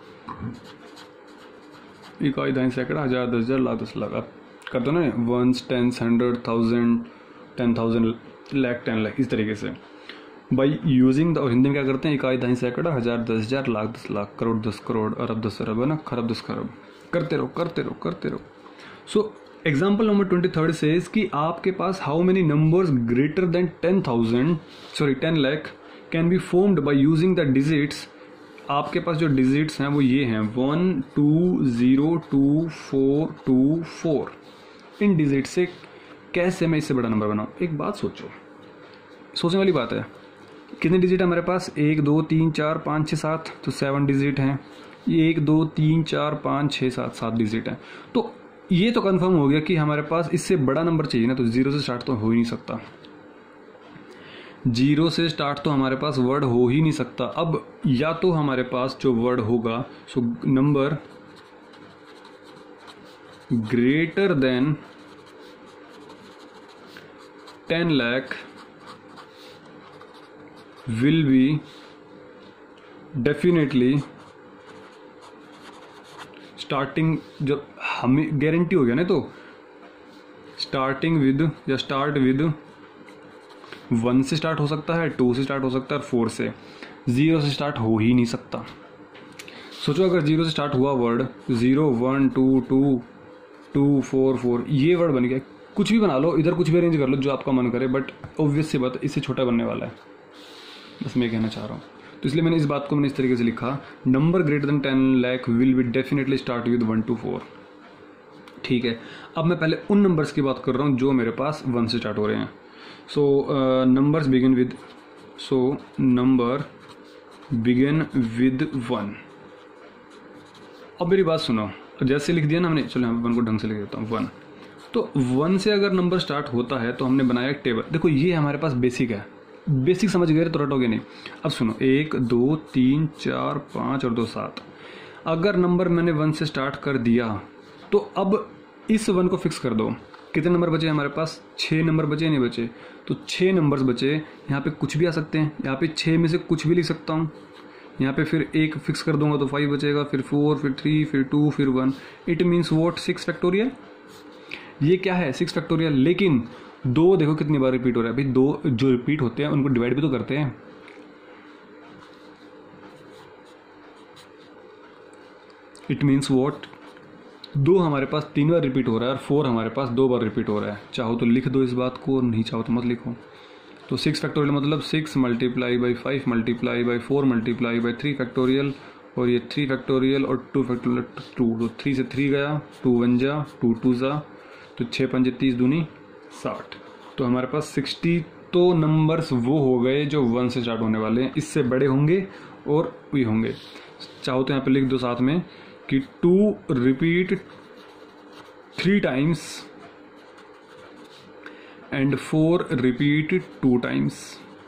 इकाई दाइन सैकड़ा हज़ार दस हज़ार लाख दस लाख, आप कर दो ना ones tens hundred thousand ten thousand lakh ten lakh, इस तरीके से बाई यूजिंग द, और हिंदी में क्या करते हैं, इकाई दाइन सैकड़ा हज़ार दस हज़ार लाख दस लाख करोड़ दस करोड़ अरब दस अरब है ना, खरब दस खरब, करते रहो करते रहो करते रहो। So example number twenty third says कि आपके पास how many numbers greater than ten thousand sorry ten lakh can be formed by using the digits. आपके पास जो डिजिट्स हैं वो ये हैं one two zero two four two four. इन डिजिट से कैसे मैं इससे बड़ा नंबर बनाऊँ, एक बात सोचो, सोचने वाली बात है। कितने डिजिट है हमारे पास, एक दो तीन चार पाँच छः सात, तो सेवन डिजिट हैं। ये एक दो तीन चार पाँच छः सात, सात डिजिट हैं। तो ये तो कंफर्म हो गया कि हमारे पास इससे बड़ा नंबर चाहिए ना, तो जीरो से स्टार्ट तो हो ही नहीं सकता, जीरो से स्टार्ट तो हमारे पास वर्ड हो ही नहीं सकता। अब या तो हमारे पास जो वर्ड होगा so number greater than ten lakh will be definitely starting, जब हमें गारंटी हो गया ना, तो स्टार्टिंग विद या स्टार्ट विद वन से स्टार्ट हो सकता है, टू से स्टार्ट हो सकता है, फोर से, जीरो से स्टार्ट हो ही नहीं सकता। सोचो अगर जीरो से स्टार्ट हुआ word, zero one two two two four four, ये वर्ड बन गया। कुछ भी बना लो, इधर कुछ भी अरेंज कर लो जो आपका मन करे, बट ऑब्वियस सी बात इससे छोटा बनने वाला है, बस मैं कहना चाह रहा हूँ। तो इसलिए मैंने इस बात को मैंने इस तरीके से लिखा, number greater than ten lakh will be definitely start with one two four. ठीक है, अब मैं पहले उन नंबर्स की बात कर रहा हूँ जो मेरे पास वन से स्टार्ट हो रहे हैं। So numbers begin with, so number begin with one. अब मेरी बात सुनो, जैसे लिख दिया ना हमने, चलो मैं वन को ढंग से लिख देता हूँ, वन। तो वन से अगर नंबर स्टार्ट होता है तो हमने बनाया एक टेबल। देखो ये हमारे पास बेसिक है, बेसिक समझ गए तो रटोगे नहीं। अब सुनो, एक दो तीन चार पाँच और दो सात। अगर नंबर मैंने वन से स्टार्ट कर दिया तो अब इस वन को फिक्स कर दो। कितने नंबर बचे हमारे पास, छः नंबर बचे नहीं बचे, तो छः नंबर्स बचे। यहाँ पे कुछ भी आ सकते हैं, यहाँ पे छः में से कुछ भी लिख सकता हूँ। यहाँ पे फिर एक फिक्स कर दूंगा तो फाइव बचेगा, फिर फोर, फिर थ्री, फिर टू, फिर one. It means what, six factorial. ये क्या है, सिक्स फैक्टोरियल। लेकिन दो देखो कितनी बार रिपीट हो रहा है भाई, दो जो रिपीट होते हैं उनको डिवाइड भी तो करते हैं। इट मीन्स वॉट, दो हमारे पास तीन बार रिपीट हो रहा है और फोर हमारे पास दो बार रिपीट हो रहा है। चाहो तो लिख दो इस बात को, नहीं चाहो तो मत लिखो। तो सिक्स फैक्टोरियल मतलब six multiply by five multiply by four multiply by three factorial, और ये थ्री फैक्टोरियल और टू फैक्टोरियल टू, तो थ्री से थ्री गया, टू वन जा, टू टू जा, तो छः पंजे तीस दूनी साठ। तो हमारे पास सिक्सटी तो नंबर्स वो हो गए जो वन से स्टार्ट होने वाले हैं। इससे बड़े होंगे और ये होंगे। चाहो तो यहाँ पे लिख दो साथ में कि two repeat three times and four repeat two times.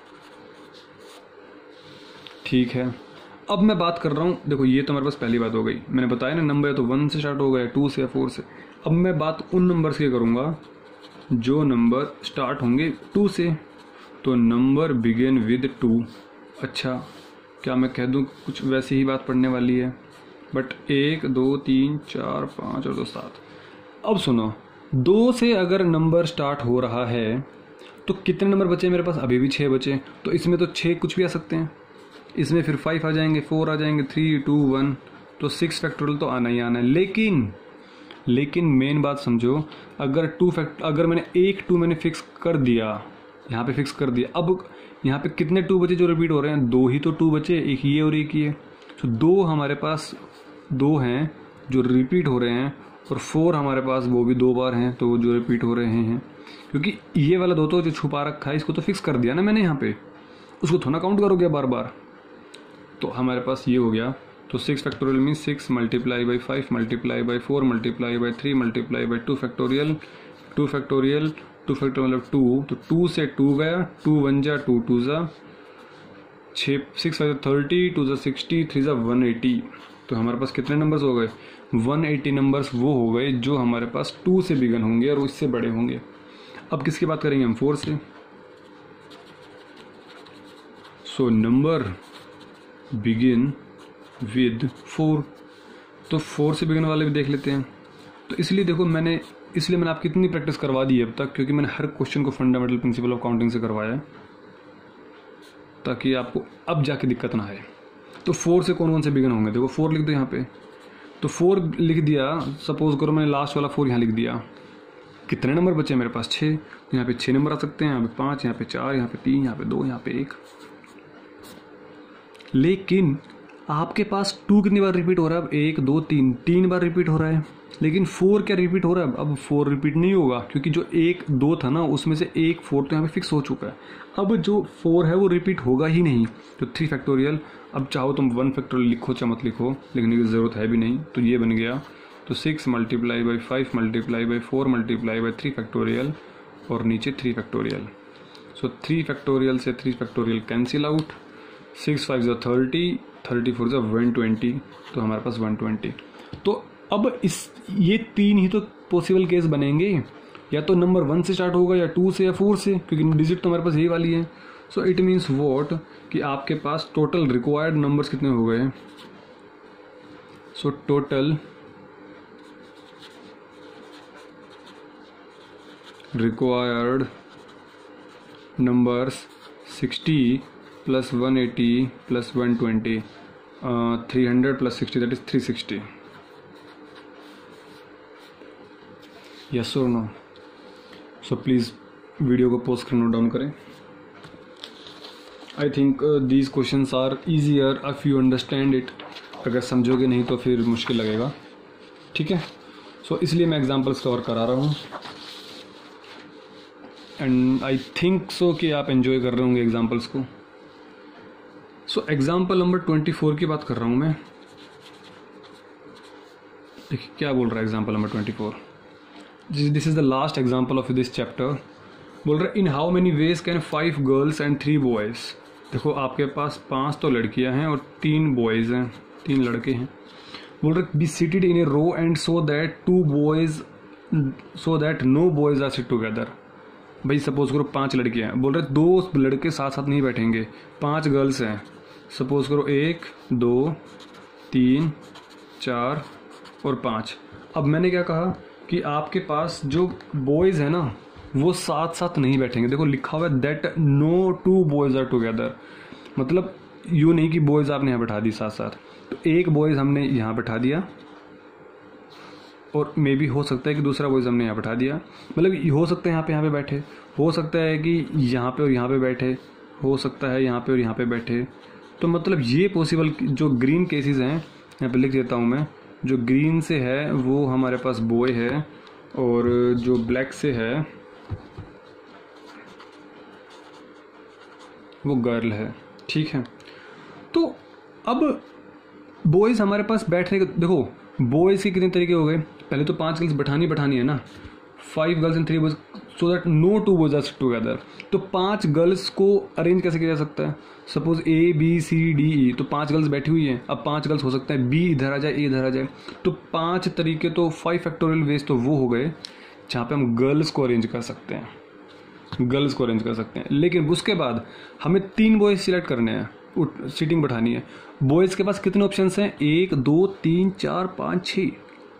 ठीक है, अब मैं बात कर रहा हूं, देखो ये तो हमारे पास पहली बात हो गई, मैंने बताया ना नंबर है तो वन से स्टार्ट हो गए, टू से या फोर से। अब मैं बात उन नंबर्स की करूँगा जो नंबर स्टार्ट होंगे टू से। तो नंबर बिगिन विद टू। अच्छा, क्या मैं कह दूँ कुछ वैसी ही बात पढ़ने वाली है, बट एक दो तीन चार पाँच और दो सात। अब सुनो, दो से अगर नंबर स्टार्ट हो रहा है तो कितने नंबर बचे मेरे पास? अभी भी छः बचे। तो इसमें तो छः कुछ भी आ सकते हैं, इसमें फिर फाइव आ जाएंगे, फोर आ जाएंगे, थ्री टू वन, तो सिक्स फैक्टोरियल तो आना ही आना है। लेकिन लेकिन मेन बात समझो, अगर टू फैक्ट अगर मैंने एक टू मैंने फिक्स कर दिया, यहाँ पे फिक्स कर दिया, अब यहाँ पे कितने टू बचे जो रिपीट हो रहे हैं? दो ही तो टू बचे, एक ये और एक ये। तो दो हमारे पास दो हैं जो रिपीट हो रहे हैं, और फोर हमारे पास वो भी दो बार हैं तो जो रिपीट हो रहे हैं। क्योंकि ये वाला दो तो जो छुपा रखा है इसको तो फिक्स कर दिया ना मैंने यहाँ पे, उसको थोड़ा काउंट करोगे बार बार। तो हमारे पास ये हो गया। तो six factorial mean six multiply by five multiply by four multiply by three multiply by two factorial. Two factorial two factorial मतलब टू, तो टू से टू गया, टू वन जा टू, टू जा छः, सिक्स फाइव थर्टी, टू जा sixty, three जा one eighty. तो हमारे पास कितने नंबर्स हो गए? वन एटी नंबर्स वो हो गए जो हमारे पास टू से बिगन होंगे और उससे बड़े होंगे। अब किसकी बात करेंगे हम? फोर से। So number begin with four. तो फोर से बिगन वाले भी देख लेते हैं। तो इसलिए देखो, मैंने इसलिए मैंने आपकी इतनी प्रैक्टिस करवा दी है अब तक, क्योंकि मैंने हर क्वेश्चन को फंडामेंटल प्रिंसिपल ऑफ काउंटिंग से करवाया है, ताकि आपको अब जाके दिक्कत ना आए। तो फोर से कौन कौन से बिगन होंगे? देखो फोर लिख दो यहाँ पे। तो फोर लिख दिया, सपोज करो मैंने लास्ट वाला फोर यहाँ लिख दिया। कितने नंबर बचे मेरे पास? छः। यहाँ पे छः नंबर आ सकते हैं, यहाँ पे पाँच, यहाँ पे चार, यहाँ पे तीन, यहाँ पे दो, यहाँ पे एक। लेकिन आपके पास टू कितनी बार रिपीट हो रहा है? अब एक दो तीन, तीन बार रिपीट हो रहा है। लेकिन फोर क्या रिपीट हो रहा है? अब फोर रिपीट नहीं होगा, क्योंकि जो एक दो था ना उसमें से एक फोर तो यहाँ पे फिक्स हो चुका है। अब जो फोर है वो रिपीट होगा ही नहीं। तो थ्री फैक्टोरियल, अब चाहो तुम वन फैक्टोरियल लिखो चाहे मत लिखो, लिखने की ज़रूरत है भी नहीं। तो ये बन गया। तो six multiply by five multiply by four multiply by three factorial, और नीचे three factorial. So three factorial से three factorial cancel out. Six five जो थर्टी, थर्टी फोर जो वन ट्वेंटी, तो हमारे पास वन ट्वेंटी। तो अब इस ये तीन ही तो पॉसिबल केस बनेंगे, या तो नंबर वन से स्टार्ट होगा, या टू से, या फोर से, क्योंकि डिजिट तो हमारे पास यही वाली है। सो इट मीन्स वॉट कि आपके पास टोटल रिक्वायर्ड नंबर्स कितने हो गए? So total required numbers sixty plus one eighty plus one twenty, three hundred plus sixty, that is three sixty. Yes और नो? सो प्लीज़ वीडियो को पॉज कर note down करें। I think these questions are easier if you understand it. अगर समझोगे नहीं तो फिर मुश्किल लगेगा, ठीक है? सो so, इसलिए मैं एग्जांपल्स कवर करा रहा हूँ, एंड आई थिंक सो कि आप एंजॉय कर रहे होंगे एग्जांपल्स को। So example number twenty four की बात कर रहा हूँ मैं। देखिए क्या बोल रहा है example number twenty four. This is the last example of this chapter. बोल रहा है in how many ways can five girls and three boys. देखो आपके पास पांच तो लड़कियां हैं और तीन बॉयज़ हैं, तीन लड़के हैं। बोल रहे be seated in a row and so that two boys so that no boys are sit together. भाई सपोज करो पांच लड़कियां हैं, बोल रहे दो लड़के साथ साथ नहीं बैठेंगे, पांच गर्ल्स हैं। सपोज करो एक दो तीन चार और पाँच। अब मैंने क्या कहा कि आपके पास जो बॉयज़ है ना वो साथ साथ नहीं बैठेंगे। देखो लिखा हुआ है that no two boys are together, मतलब यूँ नहीं कि बॉयज़ आपने यहाँ बैठा दी साथ साथ। तो एक बॉयज़ हमने यहाँ बैठा दिया, और मे भी हो सकता है कि दूसरा बॉयज़ हमने यहाँ बैठा दिया, मतलब हो सकता है यहाँ पे यहाँ पे बैठे, हो सकता है कि यहाँ पे और यहाँ पे बैठे, हो सकता है यहाँ पे और यहाँ पे बैठे। तो मतलब ये पॉसिबल जो ग्रीन केसेस हैं यहाँ पे लिख देता हूँ मैं। जो ग्रीन से है वो हमारे पास बॉय है, और जो ब्लैक से है वो गर्ल है, ठीक है? तो अब बॉयज़ हमारे पास बैठने के, देखो बॉयज़ के कितने तरीके हो गए? पहले तो पांच गर्ल्स बैठानी बैठानी है ना, five girls and three boys so that no two boys are sit together. तो पांच गर्ल्स को अरेंज कैसे किया जा सकता है? Suppose A B C D E, तो पांच गर्ल्स बैठी हुई हैं, अब पांच गर्ल्स हो सकता है बी इधर आ जाए, ए इधर आ जाए, तो पांच तरीके, तो फाइव फैक्टोरियल वेज तो वो हो गए जहाँ पे हम गर्ल्स को अरेंज कर सकते हैं, गर्ल्स को अरेंज कर सकते हैं। लेकिन उसके बाद हमें तीन बॉयज सिलेक्ट करने हैं, सीटिंग बैठानी है। बॉयज के पास कितने ऑप्शंस हैं? एक, दो, तीन, चार, पाँच, छः।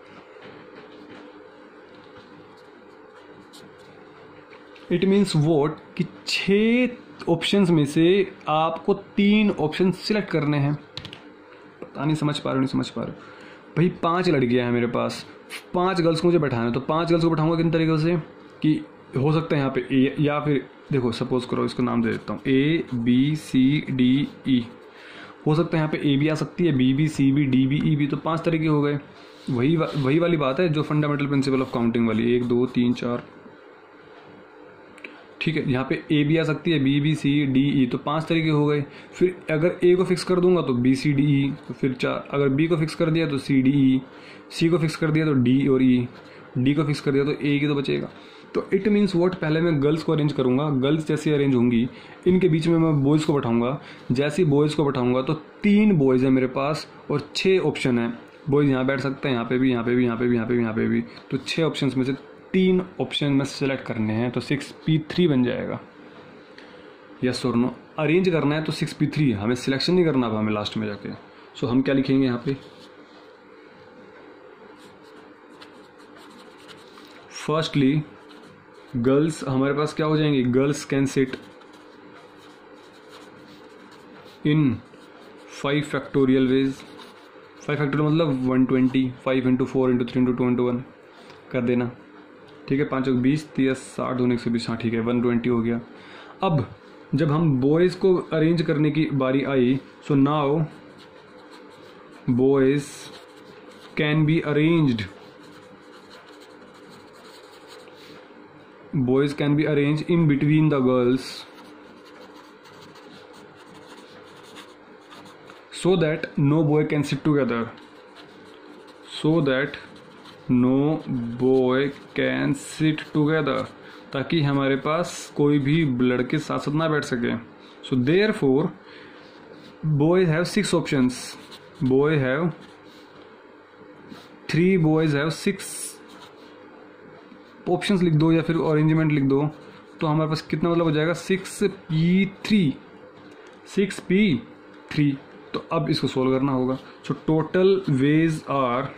इट मीन्स वॉट कि छः ऑप्शंस में से आपको तीन ऑप्शन सिलेक्ट करने हैं। पता नहीं समझ पा रहे हो नहीं समझ पा रहे हो भाई। पांच लड़कियां हैं मेरे पास, पांच गर्ल्स को मुझे बैठाना है, तो पांच गर्ल्स को बैठाऊंगा किन तरीके से कि हो सकता है यहाँ पे ए, या फिर देखो सपोज करो इसको नाम दे देता हूँ ए बी सी डी ई। हो सकता है यहाँ पे ए भी आ सकती है, बी भी, सी भी, डी भी, ई भी, तो पांच तरीके हो गए। वही वही वाली बात है जो फंडामेंटल प्रिंसिपल ऑफ काउंटिंग वाली, एक दो तीन चार, ठीक है। यहाँ पे ए भी आ सकती है, B B C D E, तो पांच तरीके हो गए। फिर अगर ए को फिक्स कर दूंगा तो बी सी डी ई, तो फिर चार। अगर बी को फिक्स कर दिया तो सी डी ई, सी को फिक्स कर दिया तो डी और ई, डी को फिक्स कर दिया तो ए की तो बचेगा। तो इट मीन्स वॉट, पहले मैं गर्ल्स को अरेंज करूंगा, गर्ल्स जैसे अरेंज होंगी इनके बीच में मैं बॉयज़ को बैठाऊंगा। जैसे ही बॉयज़ को बैठाऊंगा तो तीन बॉयज़ हैं मेरे पास और छः ऑप्शन है। बॉयज़ यहाँ बैठ सकते हैं, यहाँ पे भी, यहाँ पे भी, यहाँ पे भी, यहाँ पे भी, यहाँ पे भी, तो छः ऑप्शन में से तीन ऑप्शन में सेलेक्ट करने हैं, तो सिक्स पी थ्री बन जाएगा। यस और नो, अरेंज करना है तो सिक्स पी थ्री, हमें सिलेक्शन नहीं करना अब हमें लास्ट में जाके। सो so, हम क्या लिखेंगे यहाँ पे? फर्स्टली गर्ल्स हमारे पास क्या हो जाएंगी? Girls can sit in five factorial ways. Five factorial मतलब one twenty, five into four into three into two into one कर देना, ठीक है। पाँच बीस, तीस, साठ, दोनों एक सौ बीस, हाँ ठीक है, वन ट्वेंटी हो गया। अब जब हम बॉयज़ को अरेंज करने की बारी आई, so now boys can be arranged, boys can be arrange in between the girls so that no boy can sit together, so that no boy can sit together, ताकि हमारे पास कोई भी लड़के साथ साथ ना बैठ सके। So there four boys have six options, boy have three boys have six options लिख दो या फिर अरेंजमेंट लिख दो, तो हमारे पास कितना मतलब हो जाएगा? Six P three, six P three. तो अब इसको सोल्व करना होगा। सो टोटल वेज आर,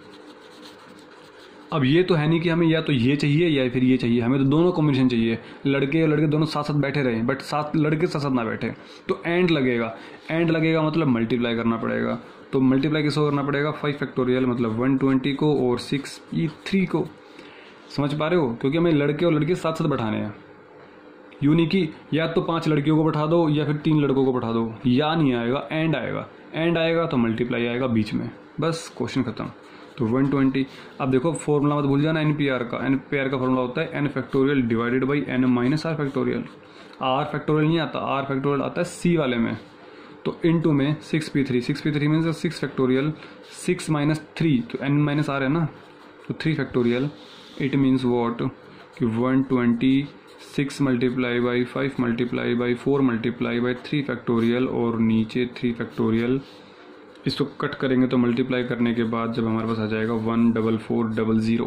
अब ये तो है नहीं कि हमें या तो ये चाहिए या फिर ये चाहिए, हमें तो दोनों कॉम्बिनेशन चाहिए, लड़के और लड़के दोनों साथ साथ बैठे रहे, बट साथ लड़के साथ साथ ना बैठे। तो एंड लगेगा, एंड लगेगा मतलब मल्टीप्लाई करना पड़ेगा। तो मल्टीप्लाई किसको करना पड़ेगा? फाइव फैक्टोरियल मतलब वन ट्वेंटी को और सिक्स पी थ्री को। समझ पा रहे हो? क्योंकि हमें लड़के और लड़के साथ साथ बैठाने हैं। यूँ नहीं कि या तो पांच लड़कियों को बैठा दो या फिर तीन लड़कों को बैठा दो, या नहीं आएगा, एंड आएगा। एंड आएगा तो मल्टीप्लाई आएगा बीच में, बस क्वेश्चन खत्म। तो वन ट्वेंटी। अब देखो फॉर्मूला मत भूल जाना एन पी आर का। एन पी आर का फॉर्मूला होता है N factorial divided by N minus R factorial. R factorial नहीं आता, आर फैक्टोरियल आता है सी वाले में। तो इन टू में six P three, six P three means six factorial, six minus three तो एन माइनस आर है ना, तो three factorial. It means what कि one twenty six multiply by five multiply by four multiply by three factorial और नीचे three factorial. इसको cut करेंगे तो मल्टीप्लाई करने के बाद जब हमारे पास आ जाएगा one double four double zero.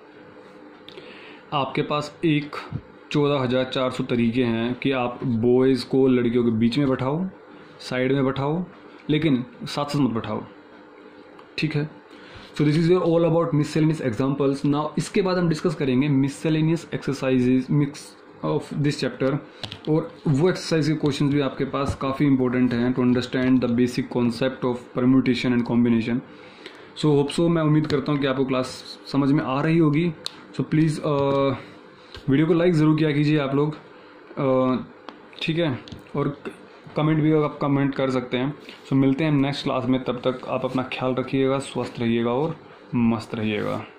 आपके पास एक चौदह हज़ार चार सौ तरीके हैं कि आप बॉयज़ को लड़कियों के बीच में बैठाओ, साइड में बैठाओ, लेकिन साथ साथ मत बैठाओ, ठीक है। So this is your all about miscellaneous examples. Now इसके बाद हम डिस्कस करेंगे miscellaneous exercises mix of this chapter, और वो एक्सरसाइज के क्वेश्चंस भी आपके पास काफ़ी इंपॉर्टेंट हैं to understand the basic concept of permutation and combination. So hope so, मैं उम्मीद करता हूँ कि आपको क्लास समझ में आ रही होगी। सो so, प्लीज़ वीडियो को लाइक ज़रूर किया कीजिए आप लोग, ठीक है, और कमेंट भी आप कमेंट कर सकते हैं। सो so, मिलते हैं नेक्स्ट क्लास में, तब तक आप अपना ख्याल रखिएगा, स्वस्थ रहिएगा और मस्त रहिएगा।